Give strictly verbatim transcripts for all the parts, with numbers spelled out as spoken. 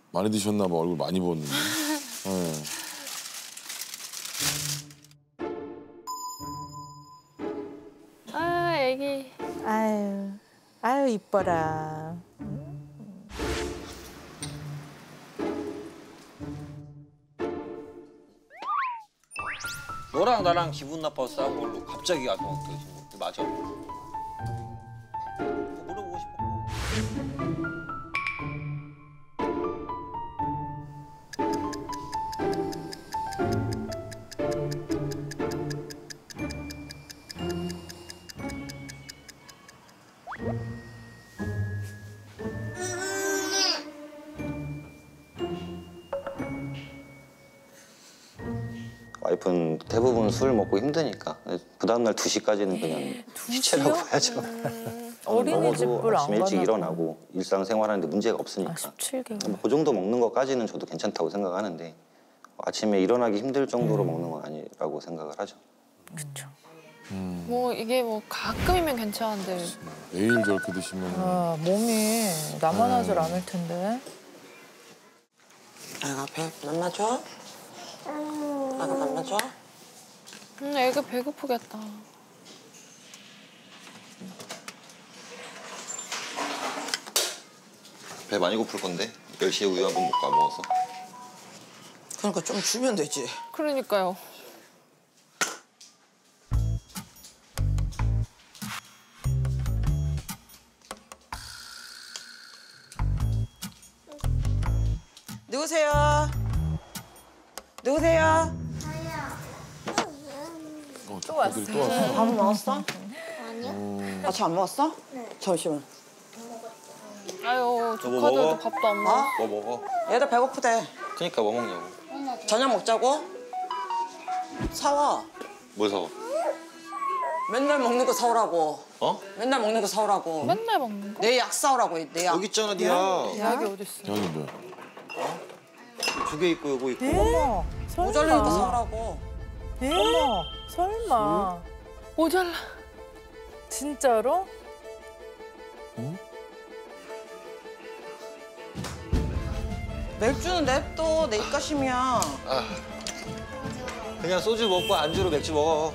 많이 드셨나 봐. 얼굴 많이 부었는데. 네. 아, 애기. 아유, 아유 이뻐라. 너랑 나랑 기분 나빠서 싸운 걸로 갑자기 아까 그 맞아? 물어보고 싶었고. 와이프는 대부분 술 먹고 힘드니까 그 다음날 두 시까지는 그냥 시체라고 봐야죠. 음, 어린이집을 안 아침 일찍 가나 일어나고 일상생활하는데 문제가 없으니까. 아, 십칠 개월. 뭐 그 정도 먹는 것까지는 저도 괜찮다고 생각하는데 아침에 일어나기 힘들 정도로 음. 먹는 건 아니라고 생각을 하죠. 그렇죠. 음. 뭐 이게 뭐 가끔이면 괜찮은데. 매일 저렇게 드시면. 아, 몸이 나만 하질 않을 텐데. 애가 배 만나줘? 애가 만나줘? 음, 애가 배고프겠다. 배 많이 고플 건데 열 시에 우유 한 번 먹고 안 먹어서. 그러니까 좀 주면 되지. 그러니까요. 누구세요? 누구세요? 어, 또 왔어. 또 왔어. 밥 먹었어? 아니요. 아침 안 먹었어? 네. 잠시만. 아유, 너 뭐 조카들도 먹어? 밥도 안 먹어. 어? 뭐 먹어? 얘들 배고프대. 그니까 뭐 먹냐고. 저녁 먹자고? 사와. 뭘 사와? 맨날 먹는 거 사오라고. 어? 맨날 먹는 거 사오라고. 맨날 먹는 거? 내 약 사오라고, 내 약. 여기 있잖아, 니야. 약이 어딨어? 여기 뭐야? 두 개 있고 요거 있고. 어머, 모자라니까 설마. 사오라고. 어머, 설마. 모자라. 진짜로? 응? 맥주는 냅둬, 내 입가심이야. 아, 그냥 소주 먹고 안주로 맥주 먹어.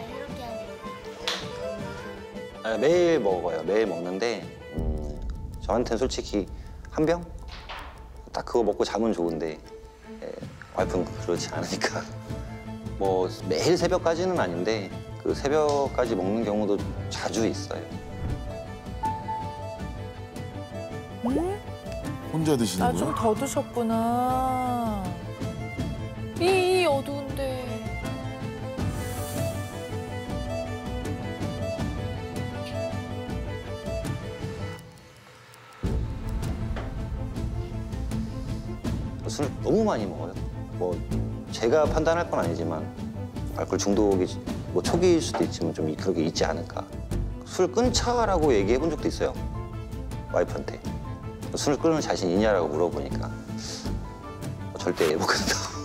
아, 매일 먹어요. 매일 먹는데 음, 저한테는 솔직히 한 병? 딱 그거 먹고 자면 좋은데 예, 와이프는 그렇지 않으니까 뭐 매일 새벽까지는 아닌데 그 새벽까지 먹는 경우도 자주 있어요. 응? 혼자 드시는 아, 거예요? 좀 더 드셨구나. 이, 이 어두운데. 술 너무 많이 먹어요. 뭐 제가 판단할 건 아니지만 알코올 중독이 뭐 초기일 수도 있지만 좀 그렇게 있지 않을까. 술 끊자라고 얘기해 본 적도 있어요. 와이프한테. 술 끊을 자신 있냐라고 물어보니까 뭐 절대 못 끊는다고.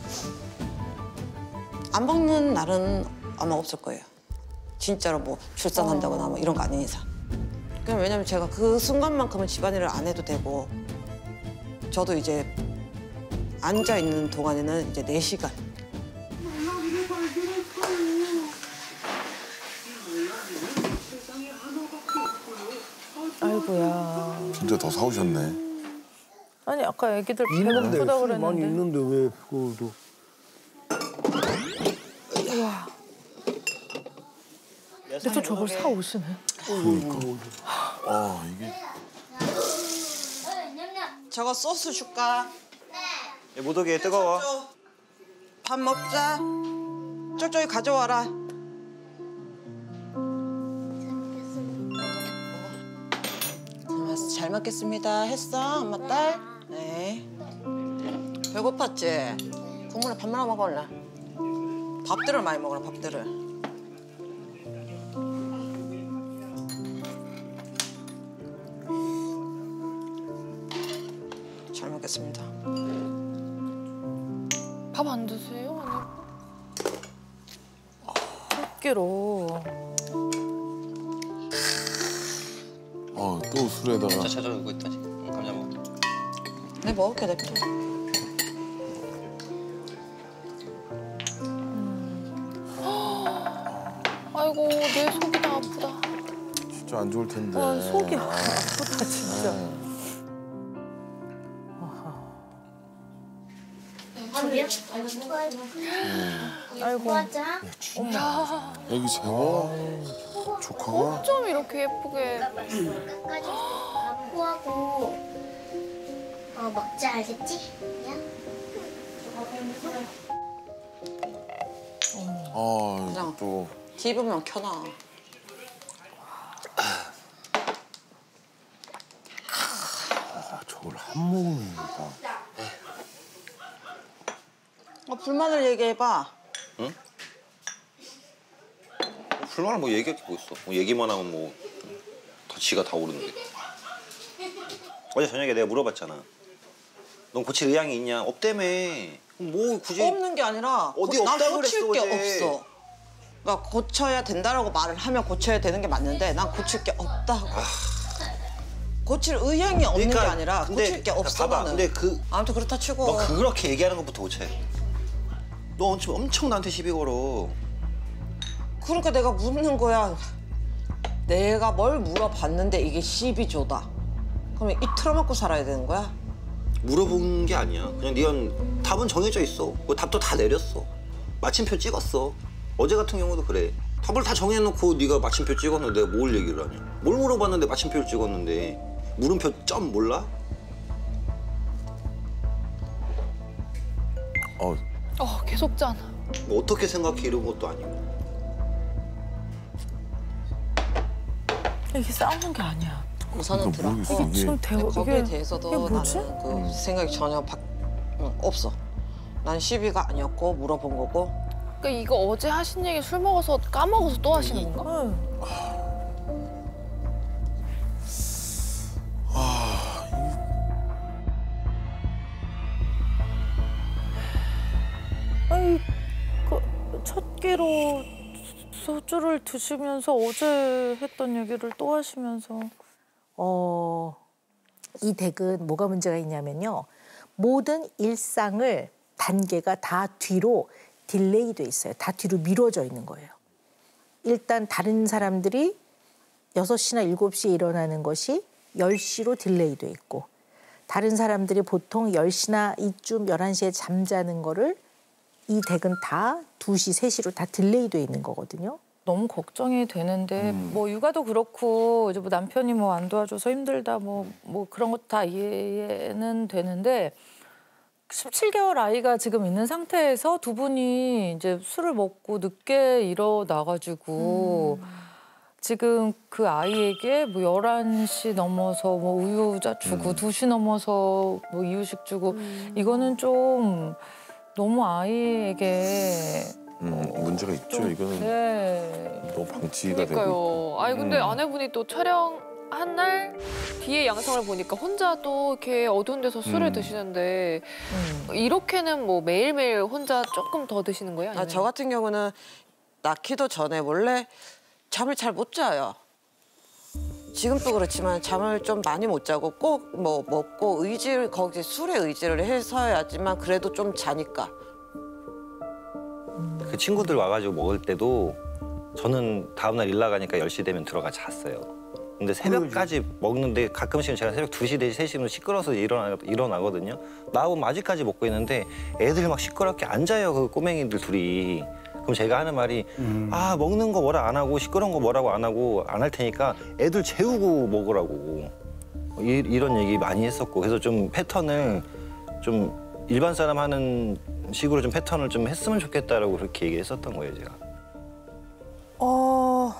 안 먹는 날은 아마 없을 거예요. 진짜로 뭐 출산한다거나 뭐 이런 거 아닌 이상. 그냥 왜냐면 제가 그 순간만큼은 집안일을 안 해도 되고 저도 이제 앉아 있는 동안에는 이제 네 시간. 아이고야. 진짜 더 사오셨네. 아니, 아까 애기들 있는데 배고프다 술 그랬는데. 많이 있는데 왜 그것도. 우와. 근데 또 저걸 사 오시네. 아, 이게. 저거 소스 줄까? 네. 못 오게 뜨거워. 밥 먹자. 쪽쪽이 가져와라. 잘 먹겠습니다. 했어, 엄마 딸? 네. 배고팠지? 국물에 밥 말아 먹을래? 밥들을 많이 먹어라, 밥들을. 잘 먹겠습니다. 밥 안 드세요? 몇 개로. 어, 또 술에다가. 자, 찾아오고 있다 지금. 감자 먹. 네, 먹을게, 냅둬. 아이고 내 속이 다 아프다. 진짜 안 좋을 텐데. 아, 속이 아프다 진짜. 아이고. 애기 재워? 조카가? 좀 이렇게 예쁘게. 끝까지 갖고 하고 어 먹자 알겠지? 그냥 아, 이거 또. 티비만 켜놔. 아, 저걸 한 모금이니까. 어, 불만을 얘기해봐. 불만을 뭐 얘기할 게 뭐 있어. 뭐 얘기만 하면 뭐 다 지가 다 오르는데. 어제 저녁에 내가 물어봤잖아. 넌 고칠 의향이 있냐? 없다며. 뭐 굳이. 없는 게 아니라 어디 고, 난 없다고 고칠 그랬어, 게 어제. 없어. 그러니까 고쳐야 된다라고 말을 하면 고쳐야 되는 게 맞는데 난 고칠 게 없다고. 고칠 의향이 없는 그러니까, 게 아니라 근데 고칠 게 없어 봐봐, 나는. 근데 그- 아무튼 그렇다 치고. 너 그렇게 얘기하는 것부터 고쳐야 돼. 너 엄청, 엄청 나한테 시비 걸어. 그러니까 내가 묻는 거야. 내가 뭘 물어봤는데 이게 십이조다. 그러면 이 틀어막고 살아야 되는 거야? 물어본 게 아니야. 그냥 네가 답은 정해져 있어. 그 답도 다 내렸어. 마침표 찍었어. 어제 같은 경우도 그래. 답을 다 정해놓고 네가 마침표 찍었는데 내가 뭘 얘기를 하냐. 뭘 물어봤는데 마침표를 찍었는데 물음표 점 몰라? 어, 어 계속 짠. 뭐 어떻게 생각해 이런 것도 아니고. 이게 싸우는 게 아니야. 우선은 그러니까 모르겠어, 들었고 이게. 지금 대화 거기에 이게 대해서도 이게 뭐지? 나는 그 생각이 전혀 바, 응, 없어. 난 시비가 아니었고 물어본 거고. 그러니까 이거 어제 하신 얘기 술 먹어서 까먹어서 또 하시는 건가? 응. 아니 그첫 끼로 소주를 드시면서 어제 했던 얘기를 또 하시면서 어, 이 덱은 뭐가 문제가 있냐면요. 모든 일상을 단계가 다 뒤로 딜레이 돼 있어요. 다 뒤로 미뤄져 있는 거예요. 일단 다른 사람들이 여섯 시나 일곱 시에 일어나는 것이 열 시로 딜레이 돼 있고 다른 사람들이 보통 열 시나 이쯤 열한 시에 잠자는 거를 이 덱은 다 두 시, 세 시로 다 딜레이 돼 있는 거거든요. 너무 걱정이 되는데 뭐 육아도 그렇고 이제 뭐 남편이 뭐 안 도와줘서 힘들다 뭐 뭐 그런 것도 다 이해는 되는데 십칠 개월 아이가 지금 있는 상태에서 두 분이 이제 술을 먹고 늦게 일어나가지고 음. 지금 그 아이에게 뭐 열한 시 넘어서 뭐 우유자 주고 음. 두 시 넘어서 뭐 이유식 주고 음. 이거는 좀 너무 아이에게 음, 문제가 있죠. 좀, 이거는 네. 너무 방치가 되고. 그러니까요. 아니 근데 음. 아내분이 또 촬영한 날 뒤에 영상을 보니까 혼자 또 이렇게 어두운 데서 술을 음. 드시는데 음. 이렇게는 뭐 매일매일 혼자 조금 더 드시는 거예요? 아, 아니면? 저 같은 경우는 낳기도 전에 원래 잠을 잘 못 자요. 지금도 그렇지만 잠을 좀 많이 못 자고 꼭 뭐 먹고 의지를 거기 술에 의지를 해서야지만 그래도 좀 자니까. 그 친구들 와가지고 먹을 때도 저는 다음날 일 나가니까 열 시 되면 들어가 잤어요. 근데 새벽까지 먹는데 가끔씩은 제가 새벽 두 시, 네 시, 세 시면 시끄러워서 일어나, 일어나거든요. 나오면 아직까지 먹고 있는데 애들 막 시끄럽게 앉아요, 그 꼬맹이들 둘이. 그럼 제가 하는 말이 아 먹는 거 뭐라 안 하고 시끄러운 거 뭐라고 안 하고 안 할 테니까 애들 재우고 먹으라고. 이, 이런 얘기 많이 했었고 그래서 좀 패턴을 좀 일반 사람 하는 식으로 좀 패턴을 좀 했으면 좋겠다라고 그렇게 얘기했었던 거예요, 제가. 어...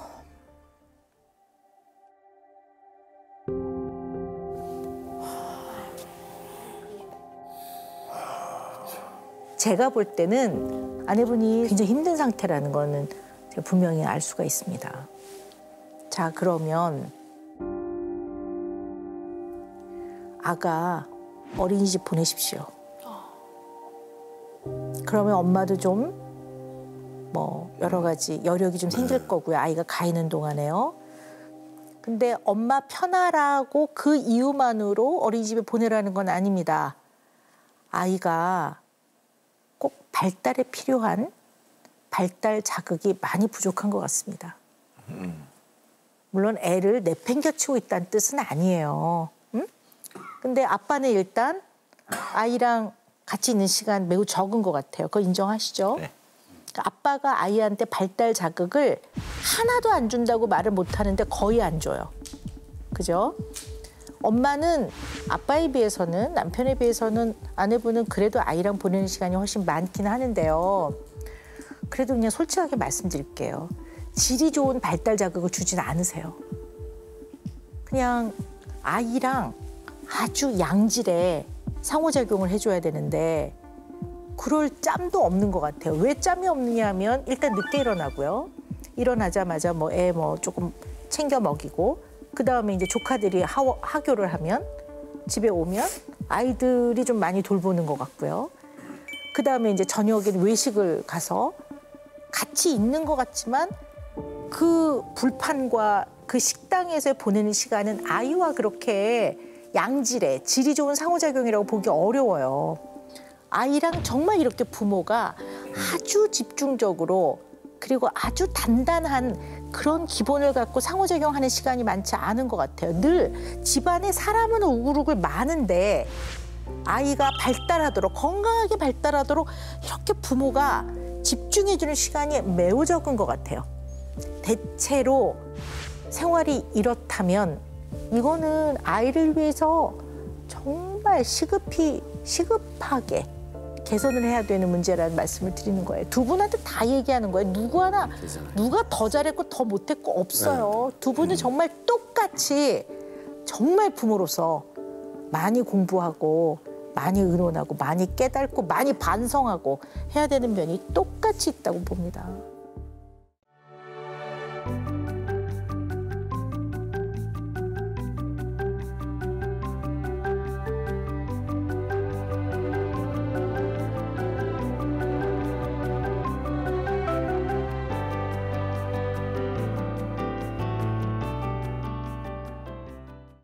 제가 볼 때는 아내분이 굉장히 힘든 상태라는 거는 제가 분명히 알 수가 있습니다. 자, 그러면 아가 어린이집 보내십시오. 그러면 엄마도 좀 뭐 여러 가지 여력이 좀 생길 거고요. 아이가 가 있는 동안에요. 근데 엄마 편하라고 그 이유만으로 어린이집에 보내라는 건 아닙니다. 아이가 꼭 발달에 필요한 발달 자극이 많이 부족한 것 같습니다. 음. 물론 애를 내팽겨치고 있다는 뜻은 아니에요. 응? 근데 아빠는 일단 아이랑 같이 있는 시간 매우 적은 것 같아요. 그거 인정하시죠? 네. 그러니까 아빠가 아이한테 발달 자극을 하나도 안 준다고 말을 못 하는데 거의 안 줘요. 그죠? 엄마는 아빠에 비해서는, 남편에 비해서는, 아내분은 그래도 아이랑 보내는 시간이 훨씬 많긴 하는데요. 그래도 그냥 솔직하게 말씀드릴게요. 질이 좋은 발달 자극을 주진 않으세요. 그냥 아이랑 아주 양질의 상호작용을 해줘야 되는데 그럴 짬도 없는 것 같아요. 왜 짬이 없느냐 하면 일단 늦게 일어나고요. 일어나자마자 뭐 애 뭐 조금 챙겨 먹이고 그 다음에 이제 조카들이 하, 하교를 하면 집에 오면 아이들이 좀 많이 돌보는 것 같고요. 그 다음에 이제 저녁엔 외식을 가서 같이 있는 것 같지만 그 불판과 그 식당에서 보내는 시간은 아이와 그렇게 양질의 질이 좋은 상호작용이라고 보기 어려워요. 아이랑 정말 이렇게 부모가 아주 집중적으로 그리고 아주 단단한 그런 기본을 갖고 상호작용하는 시간이 많지 않은 것 같아요. 늘 집안에 사람은 우글우글 많은데 아이가 발달하도록 건강하게 발달하도록 이렇게 부모가 집중해주는 시간이 매우 적은 것 같아요. 대체로 생활이 이렇다면 이거는 아이를 위해서 정말 시급히 시급하게 개선을 해야 되는 문제라는 말씀을 드리는 거예요. 두 분한테 다 얘기하는 거예요. 누구 하나 누가 더 잘했고 더 못했고 없어요. 두 분은 정말 똑같이 정말 부모로서 많이 공부하고 많이 의논하고 많이 깨닫고 많이 반성하고 해야 되는 면이 똑같이 있다고 봅니다.